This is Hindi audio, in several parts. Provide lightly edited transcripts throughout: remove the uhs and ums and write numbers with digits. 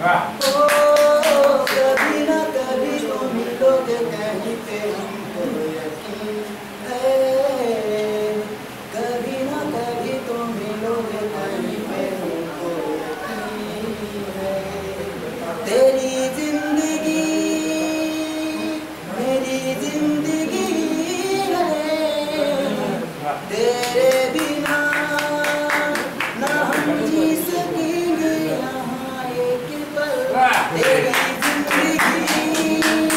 ओ कभी ना कभी तो मिलोगे कहीं पे, हमको यकीन है। कभी ना कभी तो मिलोगे कहीं पे, हमको यकीन है। तेरी जिंदगी मेरी जिंदगी है, तेरे बिना ना हम जी सकेंगे यहाँ एक पल। तेरी जिंदगी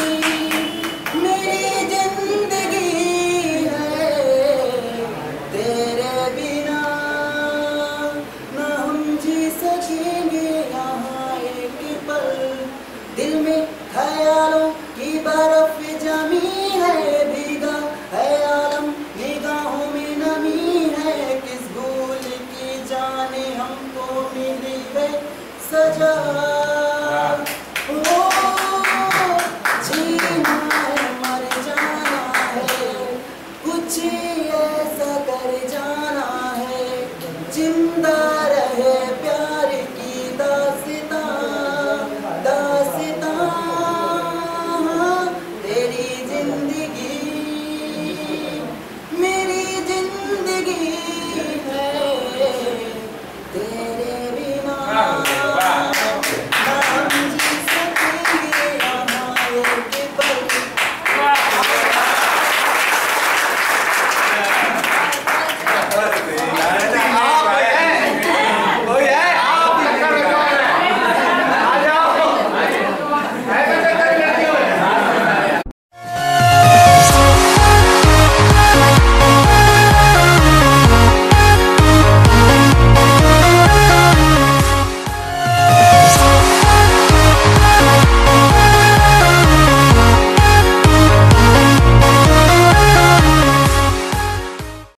मेरी जिंदगी है, तेरे बिना ना हम जी सकेंगे यहाँ एक पल। दिल में ख्यालों की बर्फ जमी है, भीगा है आलम निगाहों में नमी है। किस भूल की जाने हमको मिली है सजा।